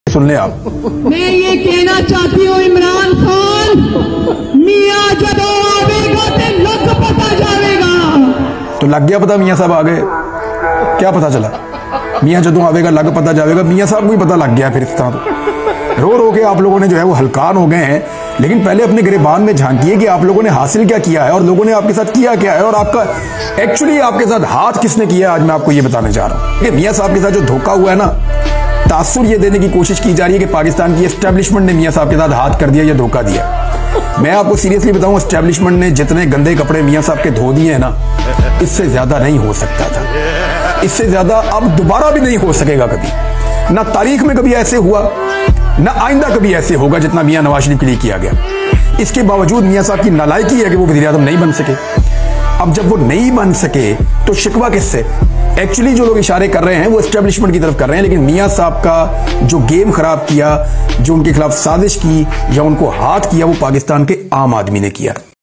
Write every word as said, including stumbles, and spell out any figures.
सुन ले आप। मैं ये कहना चाहती हूँ इमरान खान, मियाँ जब आवेगा तो लग पता जाएगा। तो लग गया पता, मियाँ साहब आ गए, क्या पता चला? मियाँ जदों आवेगा लग पता जाएगा, मियाँ साहब को ही पता लग गया। फिर इस तरह रो रो के आप लोगों ने जो है वो हलकान हो गए हैं। लेकिन पहले अपने गिरेबान में झांकिए कि आप लोगों ने हासिल क्या किया है और लोगों ने आपके साथ किया क्या है, और आपका एक्चुअली आपके साथ हाथ किसने किया। आज मैं आपको ये बताने जा रहा हूँ कि मियाँ साहब के साथ जो धोखा हुआ है ना, तासुर ये देने की कोशिश की जा रही है कि पाकिस्तान की एस्टेब्लिशमेंट ने मियाँ साहब के साथ हाथ कर दिया, ये धोखा दिया। मैं आपको सीरियसली बताऊं, एस्टेब्लिशमेंट ने जितने गंदे कपड़े मियाँ साहब के धो दिए हैं ना, इससे ज्यादा नहीं हो सकता था। इससे ज्यादा अब दोबारा भी नहीं हो सकेगा कभी, ना तारीख में कभी ऐसे हुआ, ना आइंदा कभी ऐसे होगा जितना मियाँ नवाज शरीफ के लिए किया गया। इसके बावजूद मियाँ साहब की नालायकी है कि वो वज़ीर आज़म नहीं बन सके। अब जब वो नहीं बन सके तो शिकवा किससे? एक्चुअली जो लोग इशारे कर रहे हैं वो एस्टेब्लिशमेंट की तरफ कर रहे हैं, लेकिन मियाँ साहब का जो गेम खराब किया, जो उनके खिलाफ साजिश की या उनको हाथ किया, वो पाकिस्तान के आम आदमी ने किया।